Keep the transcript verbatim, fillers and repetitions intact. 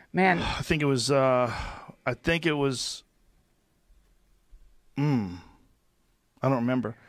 Man, I think it was. Uh, I think it was. Mm, I don't remember.